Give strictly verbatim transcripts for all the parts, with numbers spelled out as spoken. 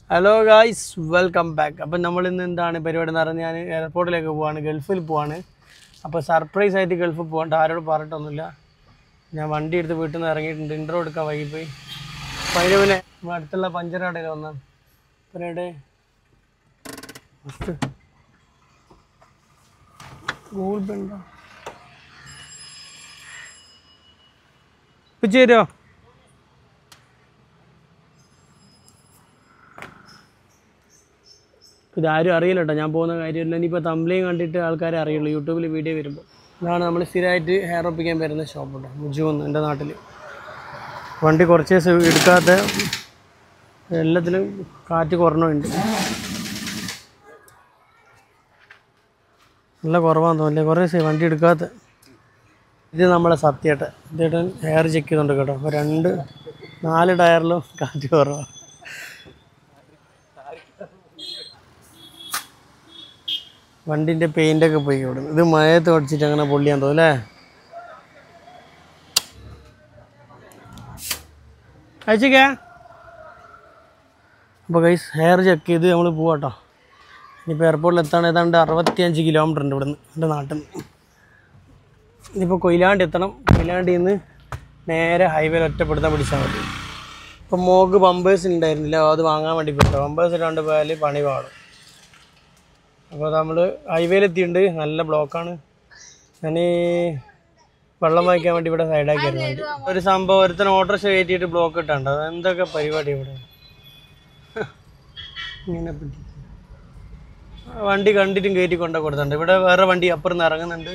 Hello guys, welcome back. അപ്പോൾ നമ്മൾ ഇന്ന് എന്താണ് പരിപാടി എന്ന് പറഞ്ഞാൽ ഞാൻ എയർപോർട്ടിലേക്ക് പോവാണ്, ഗൾഫിൽ പോവാണ്. അപ്പോൾ സർപ്രൈസ് ആയിട്ട് ഗൾഫിൽ പോകണ്ട, ആരോട് പറഞ്ഞിട്ടൊന്നുമില്ല. ഞാൻ വണ്ടി എടുത്ത് വീട്ടിൽ നിന്ന് ഇറങ്ങിയിട്ടുണ്ട്, ഇൻട്രോ എടുക്കാൻ വൈകിപ്പോയി. അപ്പോൾ അതിന് പിന്നെ നമ്മൾ അടുത്തുള്ള പഞ്ചർ കടയിൽ വന്നാണ്. പിന്നെ ഫസ്റ്റ് ഗൂഗിൾ പേ ഉണ്ടോ ഉച്ചേരോ? ഇതാരും അറിയില്ല കേട്ടോ, ഞാൻ പോകുന്ന കാര്യമില്ല. ഇനിയിപ്പോൾ തമ്മിലേയും കണ്ടിട്ട് ആൾക്കാരെ അറിയുള്ളൂ, യൂട്യൂബിൽ വീഡിയോ വരുമ്പോൾ. ഇതാണ് നമ്മൾ സ്ഥിരമായിട്ട് ഹെയർ ഒപ്പിക്കാൻ വരുന്ന ഷോപ്പ് കേട്ടോ, മുജു എന്ന് എൻ്റെ നാട്ടിൽ. വണ്ടി കുറച്ച് ദിവസം എടുക്കാത്ത, എല്ലാത്തിലും കാറ്റ് കുറഞ്ഞുണ്ട്, നല്ല കുറവാന്ന് തോന്നില്ല, കുറേ ദിവസം വണ്ടി എടുക്കാത്ത. ഇത് നമ്മളെ സത്യേട്ട ഇതേട്ടൻ ഹെയർ ചെക്ക് ചെയ്തുകൊണ്ട് കേട്ടോ. അപ്പോൾ രണ്ട് നാല് ടയറിലും കാറ്റ് കുറവാണ്. വണ്ടിൻ്റെ പെയിൻ്റൊക്കെ പോയി ഇവിടെ. ഇത് മഴയത്ത് പഠിച്ചിട്ട് അങ്ങനെ പൊള്ളിയാൻ തോന്നും അല്ലേ? അയച്ചേക്കാ. അപ്പോൾ ഗൈസ് ഹെയർ ചെക്ക് ചെയ്ത് നമ്മൾ പോവാട്ടോ. ഇനിയിപ്പോൾ എയർപോർട്ടിൽ എത്താൻ ഏതാണ്ട് അറുപത്തിയഞ്ച് കിലോമീറ്റർ ഉണ്ട് ഇവിടുന്ന്, എൻ്റെ നാട്ടിൽ നിന്ന്. ഇനിയിപ്പോൾ കൊയിലാണ്ടി എത്തണം. കൊയിലാണ്ടിൽ നിന്ന് നേരെ ഹൈവേയിൽ ഒറ്റപ്പെടുത്താൻ പിടിച്ചാൽ മതി. ഇപ്പം മോക്ക് പമ്പേഴ്സ് ഉണ്ടായിരുന്നില്ല, അത് വാങ്ങാൻ വേണ്ടി പോയിട്ടോ. പമ്പേഴ്സ് ഇടാണ്ട് പോയാൽ പണി പാടും. അപ്പോൾ നമ്മൾ ഹൈവേയിലെത്തിയിട്ടുണ്ട്, നല്ല ബ്ലോക്കാണ്. ഞാൻ വെള്ളം വാങ്ങിക്കാൻ വേണ്ടി ഇവിടെ സൈഡാക്കി വരുന്നുണ്ട്. ഒരു സംഭവം ഒരുത്തന്നെ ഓട്ടോറിക്ഷ കയറ്റിയിട്ട് ബ്ലോക്ക് ഇട്ടാണ്ട്, അത് എന്തൊക്കെ പരിപാടി ഇവിടെ. ഇങ്ങനെ വണ്ടി കണ്ടിട്ടും കയറ്റി കൊണ്ടു കൊടുത്തിട്ടുണ്ട്. ഇവിടെ വേറെ വണ്ടി അപ്പുറം നിന്ന് ഇറങ്ങുന്നുണ്ട്.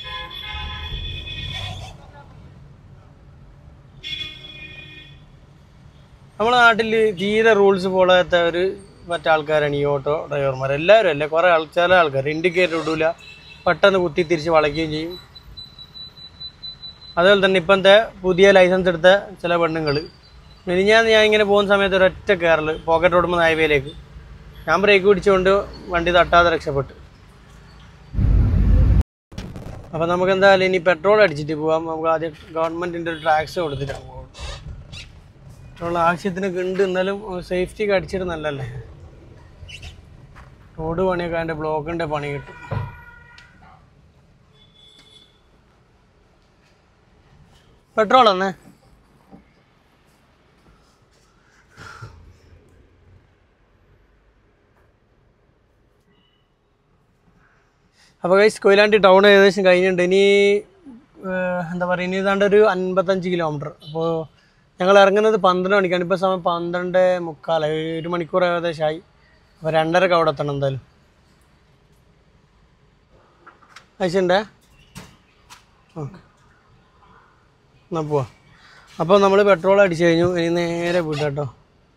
നമ്മുടെ നാട്ടിൽ തീരെ റൂൾസ് ഫോളോ ചെയ്യാത്ത ഒരു മറ്റേ ആൾക്കാരാണ് ഈ ഓട്ടോ ഡ്രൈവർമാർ. എല്ലാവരും അല്ലേ, കുറേ ആൾ ചില ആൾക്കാർ ഇൻഡിക്കേറ്റർ ഇടില്ല, പെട്ടെന്ന് കുത്തി തിരിച്ച് വളയ്ക്കുകയും ചെയ്യും. അതുപോലെ തന്നെ ഇപ്പോഴത്തെ പുതിയ ലൈസൻസ് എടുത്ത ചില പെണ്ണുങ്ങൾ, മിനിഞ്ഞാന്ന് ഞാൻ ഇങ്ങനെ പോകുന്ന സമയത്ത് ഒരൊറ്റ കയറൽ പോക്കറ്റ് റോഡ് നിന്ന് ഹൈവേയിലേക്ക്, ഞാൻ ബ്രേക്ക് പിടിച്ചുകൊണ്ട് വണ്ടി തട്ടാതെ രക്ഷപ്പെട്ടു. അപ്പോൾ നമുക്ക് എന്തായാലും ഇനി പെട്രോൾ അടിച്ചിട്ട് പോകാം. നമുക്ക് ആദ്യം ഗവൺമെൻറ്റിൻ്റെ ഒരു ടാക്സ് കൊടുത്തിട്ടാണ് പോകും. പെട്രോൾ ആവശ്യത്തിനൊക്കെ ഉണ്ട്, എന്നാലും സേഫ്റ്റിക്ക് അടിച്ചിട്ട് നല്ലല്ലേ. റോഡ് പണിയൊക്കെ അതിൻ്റെ ബ്ലോക്കിൻ്റെ പണി കിട്ടും. പെട്രോൾ എന്നേ അപ്പോൾ ഗൈസ് കൊയിലാണ്ടി ടൗൺ ഏകദേശം കഴിഞ്ഞിട്ടുണ്ട്. ഇനി എന്താ പറയുക, ഇനി ഏതാണ്ട് ഒരു അൻപത്തഞ്ച് കിലോമീറ്റർ. അപ്പോൾ ഞങ്ങൾ ഇറങ്ങുന്നത് പന്ത്രണ്ട് മണിക്കാണ്. ഇപ്പോൾ സമയം പന്ത്രണ്ട് മുക്കാലായി, ഒരു മണിക്കൂർ ഏകദേശമായി. അപ്പോൾ രണ്ടരക്ക് അവിടെ എത്തണം എന്തായാലും. അയച്ചുണ്ടേ ഓക്കെ, എന്നാൽ പോവാം. അപ്പോൾ നമ്മൾ പെട്രോൾ അടിച്ചു കഴിഞ്ഞു, ഇനി നേരെ വീട്ടാം കേട്ടോ.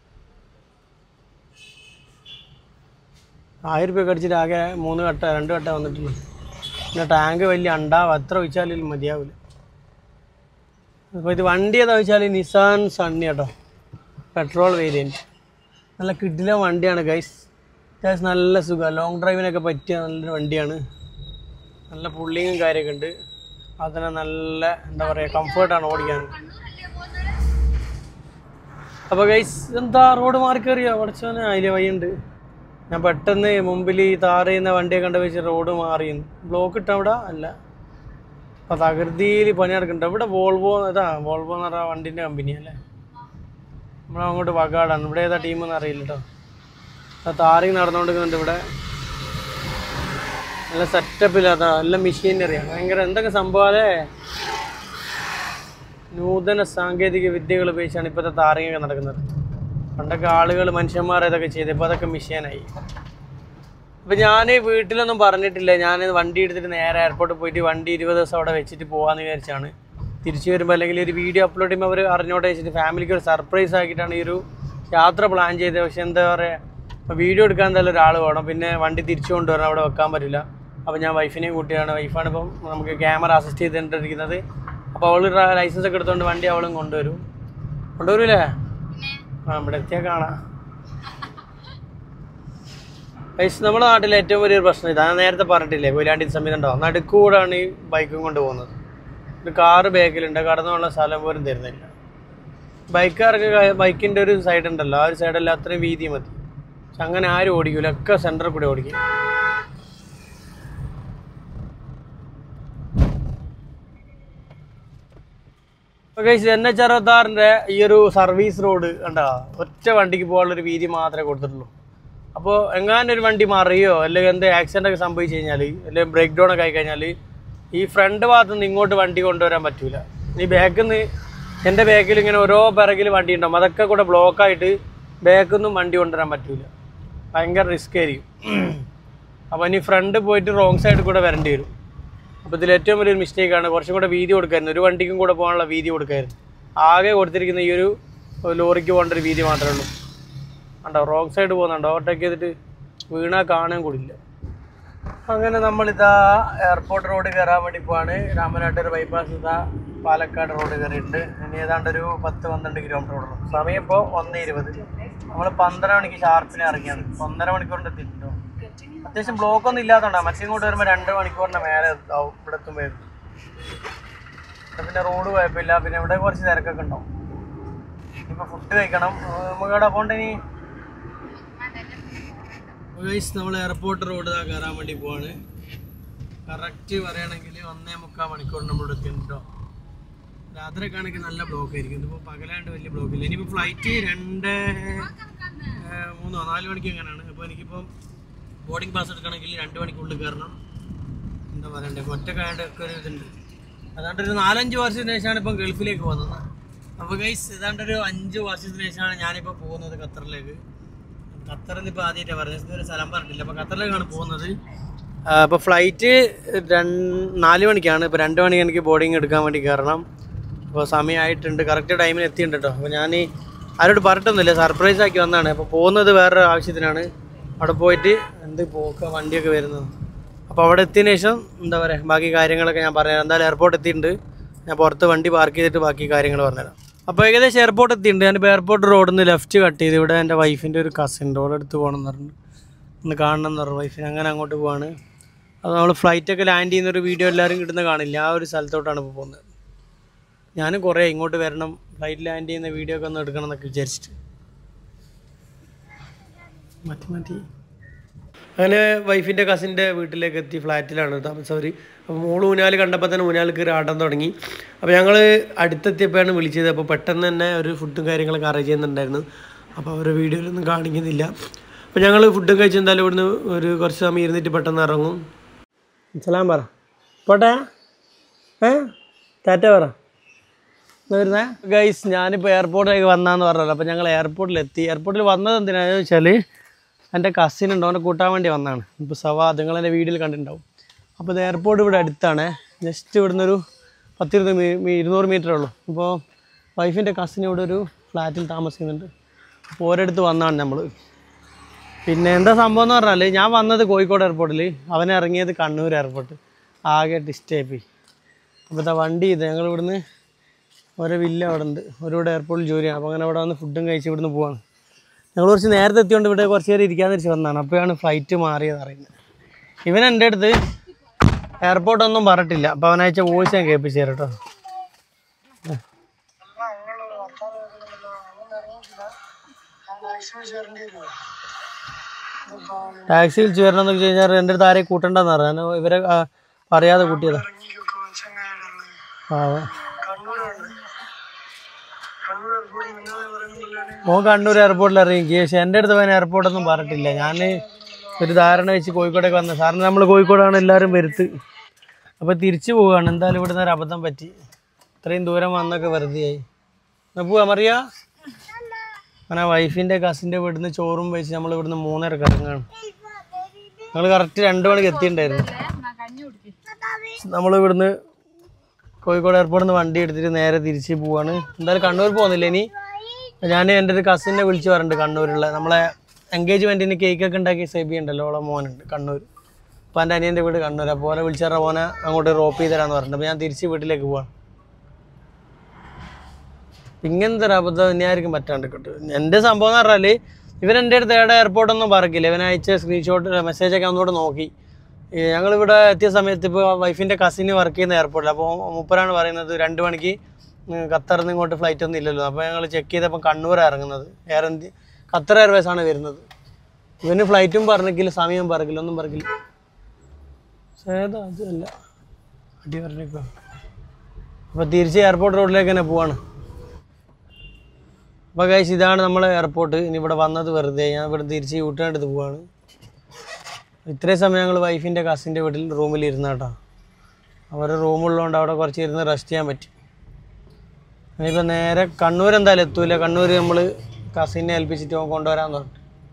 ആയിരം രൂപയൊക്കെ അടിച്ചിട്ട് ആകെ മൂന്ന് കട്ട രണ്ട് കട്ട വന്നിട്ടുള്ളൂ. പിന്നെ ടാങ്ക് വലിയ ഉണ്ടാവും, എത്ര ഒഴിച്ചാലും മതിയാവില്ല. അപ്പോൾ ഇത് വണ്ടി ഏതാ വെച്ചാൽ നിസാൻ സണ്ണി കേട്ടോ, പെട്രോൾ വേരിയൻറ്റ്. നല്ല കിടിലൻ വണ്ടിയാണ് ഗൈസ്. അത്യാവശ്യം നല്ല സുഖം, ലോങ് ഡ്രൈവിനൊക്കെ പറ്റിയ നല്ലൊരു വണ്ടിയാണ്. നല്ല പുള്ളിങ്ങും കാര്യമൊക്കെ ഉണ്ട്. അതിന് നല്ല എന്താ പറയുക കംഫേർട്ടാണ് ഓടിക്കാൻ. അപ്പോൾ ഗൈസ് എന്താ റോഡ് മാറി കയറിയോ? പഠിച്ചവന് അതിലെ വഴിയുണ്ട്. ഞാൻ പെട്ടെന്ന് മുമ്പിൽ ഈ താറ് ചെയ്യുന്ന വണ്ടിയെ കണ്ട് വെച്ച് റോഡ് മാറിയെന്ന്. ബ്ലോക്ക് ഇട്ട അവിടെ അല്ല, അപ്പോൾ തകൃതിയിൽ പണി നടക്കുന്നുണ്ട് ഇവിടെ. വോൾവോ ഇതാ, വോൾവോ എന്ന് പറഞ്ഞാൽ വണ്ടിൻ്റെ കമ്പനിയല്ലേ. നമ്മളങ്ങോട്ട് വകാടാണ്. ഇവിടെ ഏതാ ടീമെന്ന് അറിയില്ല കേട്ടോ. ആ താറിങ് നടന്നുകൊണ്ടിരിക്കുന്നുണ്ട് ഇവിടെ. നല്ല സെറ്റപ്പില്ലാത്ത നല്ല മെഷീനറിയാണ്, ഭയങ്കര എന്തൊക്കെ സംഭവമല്ലേ. നൂതന സാങ്കേതിക വിദ്യകൾ ഉപയോഗിച്ചാണ് ഇപ്പോഴത്തെ താറിങ്ങൊക്കെ നടക്കുന്നത്. പണ്ടൊക്കെ ആളുകൾ മനുഷ്യന്മാർ ഇതൊക്കെ ചെയ്ത്, ഇപ്പോൾ അതൊക്കെ മെഷീനായി. അപ്പോൾ ഞാൻ വീട്ടിലൊന്നും പറഞ്ഞിട്ടില്ല, ഞാൻ വണ്ടി എടുത്തിട്ട് നേരെ എയർപോർട്ടിൽ പോയിട്ട് വണ്ടി ഇരുപത് ദിവസം അവിടെ വെച്ചിട്ട് പോകാമെന്ന് വിചാരിച്ചാണ്. തിരിച്ചു വരുമ്പോൾ അല്ലെങ്കിൽ ഒരു വീഡിയോ അപ്ലോഡ് ചെയ്യുമ്പോൾ അവർ അറിഞ്ഞോട്ടെ വെച്ചിട്ട് ഫാമിലിക്ക് ഒരു സർപ്രൈസ് ആക്കിയിട്ടാണ് ഈ ഒരു യാത്ര പ്ലാൻ ചെയ്തത്. പക്ഷെ എന്താ പറയുക, അപ്പോൾ വീഡിയോ എടുക്കാൻ എന്തായാലും ഒരാൾ വേണം, പിന്നെ വണ്ടി തിരിച്ചു കൊണ്ടുവരണം, അവിടെ വെക്കാൻ പറ്റില്ല. അപ്പോൾ ഞാൻ വൈഫിനെയും കൂട്ടിയാണ്, വൈഫാണ് ഇപ്പം നമുക്ക് ക്യാമറ അസിസ്റ്റ് ചെയ്തിട്ടിരിക്കുന്നത്. അപ്പോൾ അവൾ ലൈസൻസ് ഒക്കെ എടുത്തുകൊണ്ട് വണ്ടി അവളും കൊണ്ടുവരും. കൊണ്ടുവരൂലേ? ആ ഇവിടെ എത്തിയാൽ കാണാം. ഗൈസ് നമ്മുടെ നാട്ടിലെ ഏറ്റവും വലിയൊരു പ്രശ്നം ഇതാണ്, നേരത്തെ പറഞ്ഞിട്ടില്ലേ കൊയിലാണ്ടി സമയത്ത് ഉണ്ടാവും, നടുക്കൂടാണ് ഈ ബൈക്കും കൊണ്ട് പോകുന്നത്. ഒരു കാറ് ബാക്കിലുണ്ട്, കടന്നുള്ള സ്ഥലം പോലും തരുന്നില്ല. ബൈക്കാർക്ക് ബൈക്കിൻ്റെ ഒരു സൈഡ് ഉണ്ടല്ലോ, ആ ഒരു സൈഡല്ല അത്രയും വീതി മതി. അങ്ങനെ ആരും ഓടിക്കില്ല, ഒക്കെ സെൻറ്ററിൽ കൂടെ ഓടിക്കും. എൻ എച്ച് അറുപത്താറിൻ്റെ ഈ ഒരു സർവീസ് റോഡ് കണ്ടാ ഒറ്റ വണ്ടിക്ക് പോകാനുള്ളൊരു വീതി മാത്രമേ കൊടുത്തിട്ടുള്ളൂ. അപ്പോൾ എങ്ങാനും ഒരു വണ്ടി മറിയോ അല്ലെങ്കിൽ എന്ത് ആക്സിഡൻ്റ് ഒക്കെ സംഭവിച്ചു കഴിഞ്ഞാൽ അല്ലെങ്കിൽ ബ്രേക്ക് ഡൗൺ ഒക്കെ ആയി കഴിഞ്ഞാൽ ഈ ഫ്രണ്ട് ഭാഗത്തു നിന്ന് ഇങ്ങോട്ട് വണ്ടി കൊണ്ടുവരാൻ പറ്റില്ല. ഈ ബാക്കിൽ നിന്ന് എൻ്റെ ബാക്കിൽ ഇങ്ങനെ ഓരോ പിറകിൽ വണ്ടി ഉണ്ടാവും, അതൊക്കെ കൂടെ ബ്ലോക്കായിട്ട് ബാക്കിൽ നിന്നും വണ്ടി കൊണ്ടുവരാൻ പറ്റില്ല. ഭയങ്കര റിസ്ക് ആയിരിക്കും. അപ്പോൾ ഇനി ഫ്രണ്ട് പോയിട്ട് റോങ് സൈഡിൽ കൂടെ വരേണ്ടി വരും. അപ്പോൾ ഇതിൽ ഏറ്റവും വലിയൊരു മിസ്റ്റേക്കാണ്, കുറച്ചും കൂടെ വീതി കൊടുക്കായിരുന്നു, ഒരു വണ്ടിക്കും കൂടെ പോകാനുള്ള വീതി കൊടുക്കായിരുന്നു. ആകെ കൊടുത്തിരിക്കുന്ന ഈ ഒരു ലോറിക്ക് പോകേണ്ട ഒരു വീതി മാത്രമേ ഉള്ളൂ. കണ്ടോ റോങ് സൈഡ് പോകുന്നുണ്ടോ, ഓവർടേക്ക് ചെയ്തിട്ട് വീണാൽ കാണാൻ കൂടില്ല. അങ്ങനെ നമ്മളിതാ എയർപോർട്ട് റോഡ് കയറാൻ വേണ്ടി പോവാണ്. രാമനാട്ടൂർ ബൈപ്പാസ് ഇതാ പാലക്കാട് റോഡ് കയറിയിട്ടുണ്ട്. ഇനി ഏതാണ്ട് ഒരു പത്ത് പന്ത്രണ്ട് കിലോമീറ്റർ ഓടുന്നു. സമയം ഇപ്പോൾ ഒന്ന് ഇരുപത്. നമ്മൾ പന്ത്രണ്ട് മണിക്ക് ഷാർപ്പിന് ഇറങ്ങിയാണ്. ഒന്നര മണിക്കൂറിൻ്റെ എത്തിയിട്ടുണ്ടോ. അത്യാവശ്യം ബ്ലോക്കൊന്നും ഇല്ലാത്തതുകൊണ്ടാണ്. മറ്റേ ഇങ്ങോട്ട് വരുമ്പോൾ രണ്ട് മണിക്കൂറിൻ്റെ മേലെ ആവും ഇവിടെ എത്തുമ്പോൾ. പിന്നെ റോഡ് കുഴപ്പമില്ല, പിന്നെ ഇവിടെ കുറച്ച് തിരക്കൊക്കെ ഉണ്ടാവും. ഇപ്പോൾ ഫുഡ് കഴിക്കണം. നമുക്ക് അവിടെ പോകണ്ടേ. നമ്മൾ എയർപോർട്ട് റോഡ് കയറാൻ വേണ്ടി പോവാണ്. കറക്റ്റ് പറയുകയാണെങ്കിൽ ഒന്നേ മുക്കാൽ മണിക്കൂർ നമ്മളിവിടെ എത്തിയിട്ടുണ്ടോ. രാത്രിയൊക്കെ ആണെങ്കിൽ നല്ല ബ്ലോക്ക് ആയിരിക്കും. ഇതിപ്പോൾ പകലാണ്ട് വലിയ ബ്ലോക്കില്ല. ഇനിയിപ്പോൾ ഫ്ലൈറ്റ് രണ്ട് മൂന്നോ നാല് മണിക്ക് എങ്ങനെയാണ്. അപ്പോൾ എനിക്കിപ്പം ബോർഡിംഗ് പാസ് എടുക്കണമെങ്കിൽ രണ്ട് മണിക്കുള്ളിൽ കയറണം. എന്താ പറയണ്ടേ, ഒറ്റക്കായിട്ട് ഒക്കെ ഒരു ഇതുണ്ട്. അതാണ്ട് ഒരു നാലഞ്ച് വർഷത്തിന് ശേഷമാണ് ഇപ്പം ഗൾഫിലേക്ക് പോകുന്നത്. അപ്പോൾ ഗൈസ് ഏതാണ്ട് ഒരു അഞ്ച് വർഷത്തിന് ശേഷമാണ് ഞാനിപ്പോൾ പോകുന്നത് ഖത്തറിലേക്ക്. ഖത്തറിൽ ഇപ്പോൾ ആദ്യമായിട്ടാണ് പറഞ്ഞത്, ഒരു സ്ഥലം പറഞ്ഞില്ല. അപ്പോൾ ഖത്തറിലേക്കാണ് പോകുന്നത്. അപ്പോൾ ഫ്ലൈറ്റ് രണ്ട് നാല് മണിക്കാണ്. ഇപ്പോൾ രണ്ട് മണിക്ക് എനിക്ക് ബോർഡിങ് എടുക്കാൻ വേണ്ടി കയറണം. അപ്പോൾ സമയമായിട്ടുണ്ട്, കറക്റ്റ് ടൈമിന് എത്തിയിട്ടുണ്ട് കേട്ടോ. അപ്പോൾ ഞാൻ ആരോട് പറഞ്ഞിട്ടൊന്നുമില്ല, സർപ്രൈസ് ആക്കി വന്നതാണ്. അപ്പോൾ പോകുന്നത് വേറൊരു ആവശ്യത്തിനാണ്. അവിടെ പോയിട്ട് എന്ത് പോക്ക വണ്ടിയൊക്കെ വരുന്നത്. അപ്പോൾ അവിടെ എത്തിയതിന് ശേഷം എന്താ പറയുക ബാക്കി കാര്യങ്ങളൊക്കെ ഞാൻ പറയാം. എന്തായാലും എയർപോർട്ട് എത്തിയിട്ടുണ്ട്. ഞാൻ പുറത്ത് വണ്ടി പാർക്ക് ചെയ്തിട്ട് ബാക്കി കാര്യങ്ങൾ പറഞ്ഞുതരാം. അപ്പോൾ ഏകദേശം എയർപോർട്ട് എത്തിയിട്ടുണ്ട്. ഞാനിപ്പോൾ എയർപോർട്ട് റോഡിൽ നിന്ന് ലെഫ്റ്റ് കട്ട് ചെയ്ത് ഇവിടെ എൻ്റെ വൈഫിൻ്റെ ഒരു കസിൻ റോഡ് എടുത്ത് പോകണം എന്ന് പറഞ്ഞു, ഒന്ന് കാണണം എന്ന് പറഞ്ഞു വൈഫിന്. അങ്ങനെ അങ്ങോട്ട് പോവാണ്. അത് നമ്മൾ ഫ്ലൈറ്റൊക്കെ ലാൻഡ് ചെയ്യുന്നൊരു വീഡിയോ എല്ലാവരും കിട്ടുന്ന കാണില്ല, ആ ഒരു സ്ഥലത്തോട്ടാണ് ഇപ്പോൾ പോകുന്നത്. ഞാനും കുറേ ഇങ്ങോട്ട് വരണം, ഫ്ലൈറ്റ് ലാൻഡ് ചെയ്യുന്ന വീഡിയോ ഒക്കെ ഒന്ന് എടുക്കണം എന്നൊക്കെ വിചാരിച്ചിട്ട്. മതി മതി അങ്ങനെ വൈഫിൻ്റെ കസിൻ്റെ വീട്ടിലേക്ക് എത്തി. ഫ്ലാറ്റിലാണ് താമസം അവർ. അപ്പോൾ മോള് ഊഞ്ഞാൽ കണ്ടപ്പോൾ തന്നെ ഊഞ്ഞാൽ കയറി ആടാൻ തുടങ്ങി. അപ്പോൾ ഞങ്ങൾ അടുത്തെത്തിയപ്പോഴാണ് വിളിച്ചത്. അപ്പോൾ പെട്ടെന്ന് തന്നെ ഒരു ഫുഡും കാര്യങ്ങളൊക്കെ അറേഞ്ച് ചെയ്യുന്നുണ്ടായിരുന്നു. അപ്പോൾ അവരുടെ വീഡിയോയിലൊന്നും കാണിക്കുന്നില്ല. അപ്പോൾ ഞങ്ങൾ ഫുഡും കഴിച്ച് എന്തായാലും ഇവിടുന്ന് ഒരു കുറച്ച് സമയം ഇരുന്നിട്ട് പെട്ടെന്ന് ഇറങ്ങും. സലാം പറ പോട്ടെ, ഏ ടാറ്റ പറ വരുന്നേ. ഗൈസ് ഞാനിപ്പോൾ എയർപോർട്ടിലേക്ക് വന്നാന്ന് പറഞ്ഞല്ലോ. അപ്പോൾ ഞങ്ങൾ എയർപോർട്ടിലെത്തി. എയർപോർട്ടിൽ വന്നത് എന്തിനാണെന്ന് വെച്ചാൽ എൻ്റെ കസിൻ ഉണ്ടോ, അവനെ കൂട്ടാൻ വേണ്ടി വന്നതാണ്. ഇപ്പോൾ സവാ നിങ്ങളെൻ്റെ വീഡിയോയിൽ കണ്ടിട്ടുണ്ടാവും. അപ്പോൾ ഇത് എയർപോർട്ട് ഇവിടെ അടുത്താണ്, ജസ്റ്റ് ഇവിടുന്ന് ഒരു പത്തിരുപത് മീ ഇരുന്നൂറ് മീറ്ററേ ഉള്ളൂ. അപ്പോൾ വൈഫിൻ്റെ കസിൻ ഇവിടെ ഒരു ഫ്ലാറ്റിൽ താമസിക്കുന്നുണ്ട്. അപ്പോൾ ഓരോടുത്ത് വന്നതാണ് നമ്മൾ. പിന്നെ എന്താ സംഭവം എന്ന് പറഞ്ഞാൽ ഞാൻ വന്നത് കോഴിക്കോട് എയർപോർട്ടിൽ, അവനെ ഇറങ്ങിയത് കണ്ണൂർ എയർപോർട്ട്. ആകെ ഡിസ്റ്റേപ്പി. അപ്പോൾ ഇതാ വണ്ടി ഇത് ഞങ്ങൾ ഇവിടുന്ന് ഓരോ വില്ല അവിടെ ഉണ്ട്, ഓരോടെ എയർപോർട്ടിൽ ജോലിയാണ്. അപ്പോൾ അങ്ങനെ അവിടെ വന്ന് ഫുഡും കഴിച്ച് ഇവിടുന്ന് പോവാണ്. ഞങ്ങൾ കുറച്ച് നേരത്തെ എത്തിയോണ്ട് ഇവിടെ കുറച്ച് നേരം ഇരിക്കാന്ന് വെച്ച് വന്നതാണ്. അപ്പോഴാണ് ഫ്ലൈറ്റ് മാറിയത് അറിയുന്നത്. ഇവൻ എൻ്റെ അടുത്ത് എയർപോർട്ടൊന്നും പറഞ്ഞിട്ടില്ല. അപ്പോൾ അവനയച്ച വോയിസ് ഞാൻ കേൾപ്പിച്ചു തരാം കേട്ടോ. ടാക്സി വിളിച്ച് വരണമെന്ന് വെച്ച് കഴിഞ്ഞാൽ എൻ്റെ അടുത്ത് ആരെയും കൂട്ടണ്ടെന്ന് പറഞ്ഞു. ഇവരെ പറയാതെ കൂട്ടിയതാ. ആ മോൻ കണ്ണൂർ എയർപോർട്ടിൽ ഇറങ്ങി. പക്ഷേ എൻ്റെ അടുത്ത് പോകാൻ എയർപോർട്ടൊന്നും പറഞ്ഞിട്ടില്ല. ഞാൻ ഒരു ധാരണ വെച്ച് കോഴിക്കോടേക്ക് വന്നത്. സാറിന് നമ്മൾ കോഴിക്കോടാണ് എല്ലാവരും വരുത്ത്. അപ്പോൾ തിരിച്ചു പോവുകയാണ്. എന്തായാലും ഇവിടുന്ന് ഒരു അബദ്ധം പറ്റി. ഇത്രയും ദൂരം വന്നൊക്കെ വെറുതെയായി. എന്നാൽ പോവാ മറിയാ. അങ്ങനെ വൈഫിൻ്റെ കസിൻ്റെ വീട്ടിൽ ചോറും വെച്ച് നമ്മൾ ഇവിടുന്ന് മൂന്നരക്ക് ഇറങ്ങുകയാണ്. ഞങ്ങൾ കറക്റ്റ് രണ്ട് മണിക്ക് എത്തിയിട്ടുണ്ടായിരുന്നു. നമ്മൾ ഇവിടുന്ന് കോഴിക്കോട് എയർപോർട്ടിൽ നിന്ന് വണ്ടി എടുത്തിട്ട് നേരെ തിരിച്ച് പോവാണ്. എന്തായാലും കണ്ണൂർ പോകുന്നില്ല ഇനി. ഞാൻ എൻ്റെ ഒരു കസിനെ വിളിച്ച് പറഞ്ഞിട്ടുണ്ട് കണ്ണൂരുള്ള. നമ്മളെ എൻഗേജ്മെൻറ്റിന് കേക്കൊക്കെ ഉണ്ടാക്കിയ സെബി ഉണ്ടല്ലോ, ഓളെ മോനുണ്ട് കണ്ണൂർ. അപ്പോൾ എൻ്റെ അനിയൻ്റെ വീട് കണ്ണൂർ. അപ്പോൾ ഓനെ വിളിച്ചാൽ ഓനെ അങ്ങോട്ട് ഡ്രോപ്പ് ചെയ്ത് തരാമെന്ന് പറഞ്ഞിട്ടുണ്ട്. അപ്പോൾ ഞാൻ തിരിച്ച് വീട്ടിലേക്ക് പോവാണ്. ഇങ്ങനത്തെ ഒരു അബദ്ധം ഇനി ആയിരിക്കും പറ്റാണ്ട് കിട്ടും. എൻ്റെ സംഭവം എന്ന് പറഞ്ഞാൽ ഇവൻ എൻ്റെ അടുത്ത് ഏടെ എയർപോർട്ടൊന്നും പറക്കില്ല. ഇവൻ അയച്ച സ്ക്രീൻഷോട്ട് മെസ്സേജൊക്കെ ഒന്നുകൂടെ നോക്കി. ഞങ്ങളിവിടെ എത്തിയ സമയത്ത് ഇപ്പോൾ വൈഫിൻ്റെ കസിന് വർക്ക് ചെയ്യുന്ന എയർപോർട്ടിൽ. അപ്പോൾ മൂപ്പരാണ് പറയുന്നത് രണ്ട് മണിക്ക് ഖത്തറിൽ നിന്ന് ഇങ്ങോട്ട് ഫ്ലൈറ്റ് ഒന്നും ഇല്ലല്ലോ. അപ്പോൾ ഞങ്ങൾ ചെക്ക് ചെയ്തപ്പോൾ കണ്ണൂരാണ് ഇറങ്ങുന്നത്. എയർ ഇന്ത്യ ഖത്തർ എയർവേസ് ആണ് വരുന്നത്. ഇവന് ഫ്ലൈറ്റും പറഞ്ഞില്ല, സമയം പറക്കില്ല, ഒന്നും പറക്കില്ല. ഏതാ അതല്ല അടി പറഞ്ഞേക്കോ. അപ്പോൾ തിരിച്ച് എയർപോർട്ട് റോഡിലേക്ക് തന്നെ പോവാണ്. അപ്പോൾ ഗൈസ് ഇതാണ് നമ്മളെ എയർപോർട്ട്. ഇനി ഇവിടെ വന്നത് വെറുതെ, ഞാൻ ഇവിടെ തിരിച്ച് യൂട്ടേൺ എടുത്ത് പോവാണ്. ഇത്രയും സമയം ഞങ്ങൾ വൈഫിൻ്റെ കസിൻ്റെ വീട്ടിൽ റൂമിൽ ഇരുന്ന കേട്ടോ. അവർ റൂമുള്ളതുകൊണ്ട് അവിടെ കുറച്ച് ഇരുന്ന് റെസ്റ്റ് ചെയ്യാൻ പറ്റി. ഇനിയിപ്പോൾ നേരെ കണ്ണൂർ എന്തായാലും എത്തൂല. കണ്ണൂർ നമ്മൾ കസിനെ ഏൽപ്പിച്ചിട്ട് കൊണ്ടുവരാൻ പറഞ്ഞു.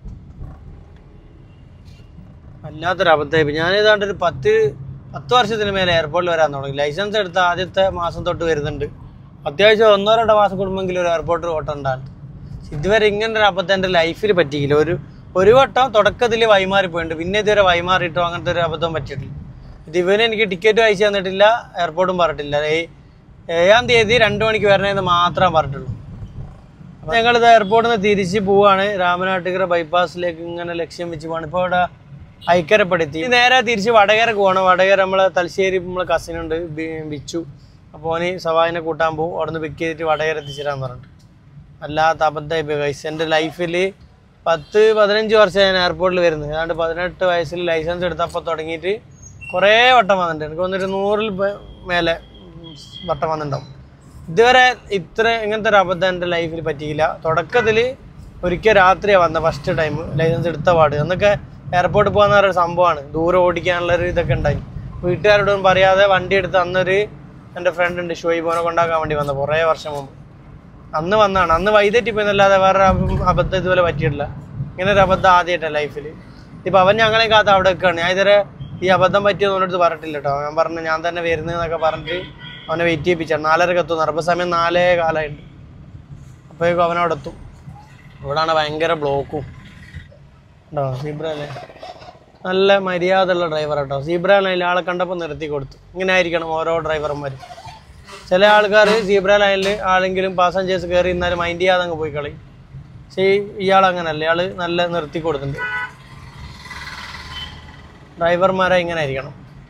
വല്ലാത്തൊരു അബദ്ധമായി. ഞാനേതാണ്ട് ഒരു പത്ത് പത്ത് വർഷത്തിന് മേലെ എയർപോർട്ടിൽ വരാൻ തുടങ്ങി. ലൈസൻസ് എടുത്ത ആദ്യത്തെ മാസം തൊട്ട് വരുന്നുണ്ട്. അത്യാവശ്യം ഒന്നോ രണ്ടോ മാസം കൂടുമെങ്കിലും ഒരു എയർപോർട്ട് ഓട്ടം ഉണ്ടാകും. ഇതുവരെ ഇങ്ങനെ ഒരു അബദ്ധം എൻ്റെ ലൈഫിൽ പറ്റിയില്ല. ഒരു ഒരു വട്ടം തുടക്കത്തിൽ വൈമാറി പോയിട്ടുണ്ട്, പിന്നെ ഇതുവരെ വൈമാറിയിട്ടോ അങ്ങനത്തെ ഒരു അബദ്ധം പറ്റിയിട്ടില്ല. ഇത് ഇവന് എനിക്ക് ടിക്കറ്റ് അയച്ചു തന്നിട്ടില്ല, എയർപോർട്ടും പറഞ്ഞിട്ടില്ല. ഏഴാം തീയതി രണ്ട് മണിക്ക് വരണമെന്ന് മാത്രമേ പറഞ്ഞിട്ടുള്ളൂ. അപ്പോൾ ഞങ്ങളിത് എയർപോർട്ടിൽ നിന്ന് തിരിച്ച് പോവാണ്. രാമനാട്ടുകര ബൈപ്പാസിലേക്ക് ഇങ്ങനെ ലക്ഷ്യം വെച്ച് പോവാണ്. ഇപ്പോൾ ഇവിടെ ഐക്കരപ്പെടുത്തി നേരെ തിരിച്ച് വടകരക്ക് പോകണം. വടകര നമ്മളെ തലശ്ശേരി നമ്മളെ കസിനുണ്ട് ബിച്ചു. അപ്പോൾ ഓന് സവായിനെ കൂട്ടാൻ പോകും. അവിടെ നിന്ന് പിക്ക് ചെയ്തിട്ട് വടകര എത്തിച്ചിടാൻ പറഞ്ഞിട്ട്. അല്ലാത്ത അബദ്ധമായി പോയി ഗൈസ്. എൻ്റെ ലൈഫിൽ പത്ത് പതിനഞ്ച് വർഷം ഞാൻ എയർപോർട്ടിൽ വരുന്നത്. ഏതാണ്ട് പതിനെട്ട് വയസ്സിൽ ലൈസൻസ് എടുത്തപ്പോൾ തുടങ്ങിയിട്ട് കുറേ വട്ടം വന്നിട്ടുണ്ട്. എനിക്ക് വന്നിട്ട് നൂറിൽ മേലെ വട്ടം വന്നിട്ടുണ്ടാവും. ഇതുവരെ ഇത്ര ഇങ്ങനത്തെ ഒരു അബദ്ധം എൻ്റെ ലൈഫിൽ പറ്റിയില്ല. തുടക്കത്തിൽ ഒരിക്കൽ രാത്രിയാണ് വന്നത് ഫസ്റ്റ് ടൈം ലൈസൻസ് എടുത്ത പാട്. അന്നൊക്കെ എയർപോർട്ടിൽ പോകാന്ന് പറയുന്ന സംഭവമാണ്. ദൂരം ഓടിക്കാനുള്ളൊരു ഇതൊക്കെ ഉണ്ടായി. വീട്ടുകാരോടൊന്നും പറയാതെ വണ്ടി എടുത്ത് അന്നൊരു എൻ്റെ ഫ്രണ്ട് ഉണ്ട് ഷോയിബോനെ കൊണ്ടാക്കാൻ വേണ്ടി വന്നത് കുറേ വർഷം മുമ്പ്. അന്ന് വന്നതാണ്. അന്ന് വൈതെറ്റിപ്പോയെന്നല്ലാതെ വേറെ അബദ്ധം ഇതുപോലെ പറ്റിയിട്ടില്ല. ഇങ്ങനെ ഒരു അബദ്ധം ആദ്യമായിട്ടാണ് ലൈഫിൽ. ഇപ്പം അവൻ ഞങ്ങളെ കാത്ത് അവിടെ വെക്കുകയാണ്. ഞാൻ ഇതുവരെ ഈ അബദ്ധം പറ്റിയെന്ന് അവനടുത്ത് പറഞ്ഞിട്ടില്ല കേട്ടോ. ഞാൻ പറഞ്ഞു ഞാൻ തന്നെ വരുന്നതെന്നൊക്കെ പറഞ്ഞിട്ട് അവനെ വെയിറ്റ് ചെയ്യിപ്പിച്ചാണ്. നാലരക്ക് എത്തും. അപ്പോൾ സമയം നാലേ കാലമായിട്ട്. അപ്പോഴേക്കും അവനവിടെ എത്തും. ഇവിടെയാണ് ഭയങ്കര ബ്ലോക്കും കേട്ടോ. സീബ്ര അല്ലേ, നല്ല മര്യാദ ഉള്ള ഡ്രൈവർ കേട്ടോ. സീബ്ര ലൈനിൽ ആളെ കണ്ടപ്പോൾ നിർത്തി കൊടുത്തു. ഇങ്ങനെ ആയിരിക്കണം ഓരോ ഡ്രൈവർമാർ. ചില ആൾക്കാർ സീബ്ര ലൈനിൽ ആരെങ്കിലും പാസഞ്ചേഴ്സ് കയറി ഇന്നാലും മൈൻഡ് ചെയ്യാതെ അങ്ങ് പോയി കളയും. പക്ഷേ ഇയാൾ അങ്ങനല്ല, ഇയാൾ നല്ല നിർത്തി കൊടുത്തിട്ടുണ്ട്. ഡ്രൈവർമാരെ ഇങ്ങനെ ആയിരിക്കണം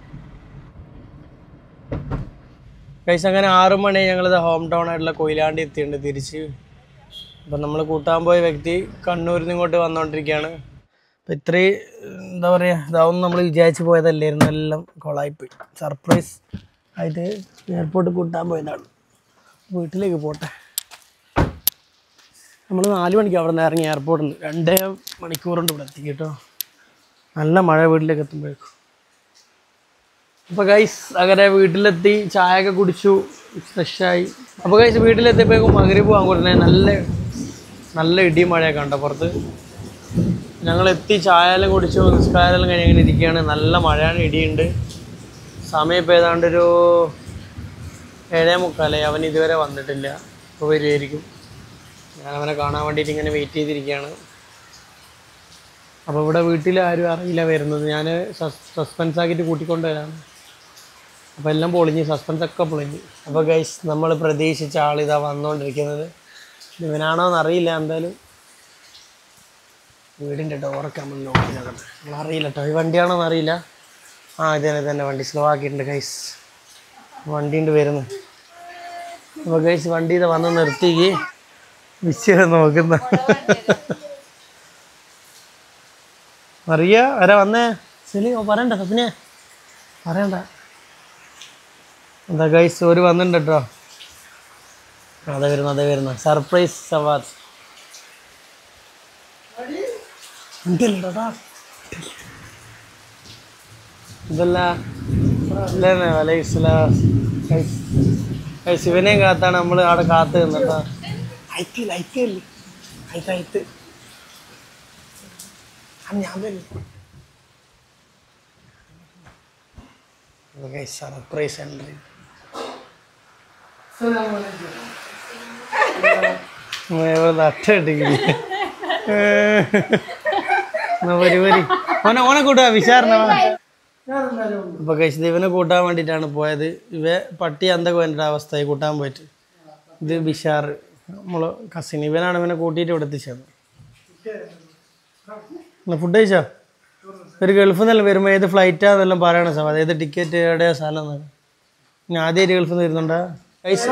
ഗൈസ്. അങ്ങനെ ആറു മണി ഞങ്ങളിത് ഹോം ടൗൺ ആയിട്ടുള്ള കൊയിലാണ്ടി എത്തിയിട്ടുണ്ട് തിരിച്ച്. അപ്പം നമ്മൾ കൂട്ടാൻ പോയ വ്യക്തി കണ്ണൂരിൽ നിന്ന് ഇങ്ങോട്ട് വന്നുകൊണ്ടിരിക്കുകയാണ്. അപ്പം ഇത്രയും എന്താ പറയുക, ഇതാവും നമ്മൾ വിചാരിച്ച് പോയതല്ലായിരുന്നു. എല്ലാം കൊളായിപ്പോയി. സർപ്രൈസ് ആയിട്ട് എയർപോർട്ടിൽ കൂട്ടാൻ പോയതാണ്. വീട്ടിലേക്ക് പോട്ടെ. നമ്മൾ നാല് മണിക്ക് അവിടെ നിന്ന് ഇറങ്ങി എയർപോർട്ടിൽ. രണ്ടേ മണിക്കൂറുണ്ട് ഇവിടെ എത്തി കേട്ടോ. നല്ല മഴ വീട്ടിലേക്ക് എത്തുമ്പോഴേക്കും. അപ്പോൾ ഗൈസ് അങ്ങനെ വീട്ടിലെത്തി ചായയൊക്കെ കുടിച്ചു, ഫ്രഷായി. അപ്പോൾ ഗൈസ് വീട്ടിലെത്തിയപ്പോഴേക്കും മഗ്‌രിബ് പോകാൻ കൊടുത്തേ. നല്ല നല്ല ഇടിയും മഴയൊക്കെ ഉണ്ടോ പുറത്ത്. ഞങ്ങളെത്തി ചായയെല്ലാം കുടിച്ചു, നിസ്കാരമെല്ലാം കഴിഞ്ഞ് അങ്ങനെ ഇരിക്കുകയാണ്. നല്ല മഴയാണ്, ഇടിയുണ്ട്. സമയം ഇപ്പോൾ ഏതാണ്ടൊരു ഏഴേ മുക്കാലായി. അവൻ ഇതുവരെ വന്നിട്ടില്ല. ഇപ്പോൾ വരുമായിരിക്കും. ഞാൻ അവനെ കാണാൻ വേണ്ടിയിട്ട് ഇങ്ങനെ വെയിറ്റ് ചെയ്തിരിക്കുകയാണ്. അപ്പോൾ ഇവിടെ വീട്ടിൽ ആരും അറിയില്ല വരുന്നത്. ഞാൻ സസ്പെൻസ് ആക്കിയിട്ട് കൂട്ടിക്കൊണ്ട് വരാണ്. അപ്പോൾ എല്ലാം പൊളിഞ്ഞ്, സസ്പെൻസൊക്കെ പൊളിഞ്ഞ്. അപ്പോൾ ഗൈസ് നമ്മൾ പ്രതീക്ഷിച്ച ആളിതാ വന്നുകൊണ്ടിരിക്കുന്നത്. ഇവനാണോ എന്നറിയില്ല. എന്തായാലും വീടിൻ്റെ ഡോറൊക്കെ നമ്മൾ നോക്കി നോക്കട്ടെ. നമ്മൾ അറിയില്ല കേട്ടോ, ഈ വണ്ടിയാണോ എന്നറിയില്ല. ആ ഇതന്നെ തന്നെ വണ്ടി സ്ലോ ആക്കിയിട്ടുണ്ട് ഗൈസ്. വണ്ടിയുണ്ട് വരുന്നു. അപ്പോൾ ഗൈസ് വണ്ടി ഇത് വന്ന് നിർത്തിക്ക് വിശ്വ നോക്കുന്ന അറിയ ആരാ വന്നേ? ശരി പറയണ്ട സപ്പിനെ പറയണ്ട. എന്താ ഗൈസ് ഒരു വന്നിട്ടുണ്ട് കേട്ടോ. അതെ വരുന്നു അതെ വരുന്നു സർപ്രൈസ് സവാദ്. ഇതല്ല ശിവനെയും കാത്താണ് നമ്മൾ അവിടെ കാത്ത് നിന്നിട്ടാ. അയക്കില്ല അയക്കല്ലേ അയത്ത് അയത്ത് ഞാൻ സർപ്രൈസ് എൻട്രി. ഓനെ ഓനെ കൂട്ടുക വിശാരണ. ഇപ്പൊ കഴിച്ചത് ഇവനെ കൂട്ടാൻ വേണ്ടിയിട്ടാണ് പോയത്. ഇവ പട്ടി എന്തൊക്കെ വേണ്ട അവസ്ഥയായി കൂട്ടാൻ പോയിട്ട്. ഇത് ബിഷാർ നമ്മള് കസിൻ. ഇവനാണ് ഇവനെ കൂട്ടിയിട്ട് ഇവിടെ എത്തിച്ചത്. ഫുഡ് കഴിച്ചോ? ഒരു ഗൾഫിൽ നിന്നെല്ലാം വരുമ്പോൾ ഏത് ഫ്ലൈറ്റാന്നെല്ലാം പറയണ സമയം, ഏത് ടിക്കറ്റ് എവിടെയാ സ്ഥലം എന്നൊക്കെ. ഞാൻ ആദ്യമായിട്ട് ഗൾഫിൽ നിന്ന് വരുന്നുണ്ടോ?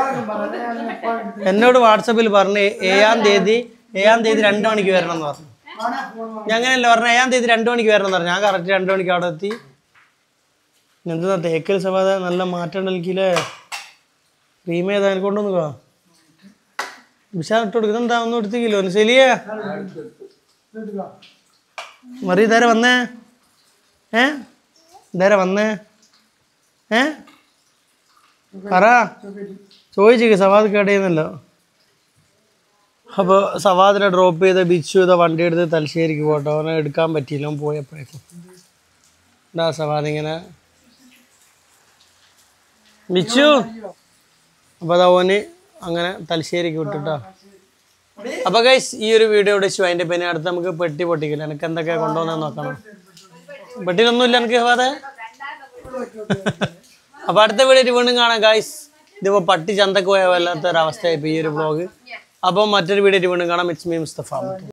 എന്നോട് വാട്സപ്പിൽ പറഞ്ഞ് ഏഴാം തീയതി ഏഴാം തീയതി രണ്ട് മണിക്ക് വരണം എന്ന് പറഞ്ഞു. ഞാൻ അങ്ങനെയല്ല പറഞ്ഞ ഞാൻ ഇത് രണ്ടു മണിക്ക് വരണം പറഞ്ഞു. ഞാൻ കറക്റ്റ് രണ്ടു മണിക്ക് അവിടെ എത്തി. എന്താ തേക്കൽ സവാദ നല്ല മാറ്റം നൽകിയില്ലേ? ക്രീം ഏതാ എനിക്ക് കൊണ്ടുവന്നുക വിശാൽ ഇട്ട് കൊടുക്കുക. എന്താ ഒന്നും എടുത്തില്ലോ ശരിയേ മറി ഇതാരെ വന്നേ? ഏ ഇതാരെ വന്നേ? ഏ പറ ചോദിച്ചേക്ക് സവാദ് കേടയുന്നല്ലോ. അപ്പോൾ സവാദിനെ ഡ്രോപ്പ് ചെയ്ത് ബിച്ചു ചെയ്ത വണ്ടി എടുത്ത് തലശ്ശേരിക്ക് പോട്ടോ. അവനെ എടുക്കാൻ പറ്റിയില്ല, അവൻ പോയപ്പോഴേക്കും. എന്താ സവാദ് ഇങ്ങനെ ബിച്ചു. അപ്പോൾ അത് അവന് അങ്ങനെ തലശ്ശേരിക്ക് വിട്ടിട്ടോ. അപ്പോൾ ഗൈസ് ഈ ഒരു വീഡിയോ ഇവിടെ വെച്ചു അതിൻ്റെ പിന്നെ അടുത്ത് നമുക്ക് പെട്ടി പൊട്ടിക്കില്ല. എനിക്ക് എന്തൊക്കെയാണ് കൊണ്ടുവന്നെന്ന് നോക്കണം. പെട്ടിയിലൊന്നുമില്ല എനിക്ക് സവാദേ. അപ്പോൾ അടുത്ത വീഡിയോ വീണ്ടും കാണാം ഗൈസ്. ഇതിപ്പോൾ പട്ടി ചന്തക്ക് പോയ വല്ലാത്തൊരവസ്ഥയായിപ്പോൾ ഈ ഒരു വ്ളോഗ്. അപ്പോൾ മറ്റൊരു വീഡിയോ വീണ്ടും കാണാം. It's me Mustafa.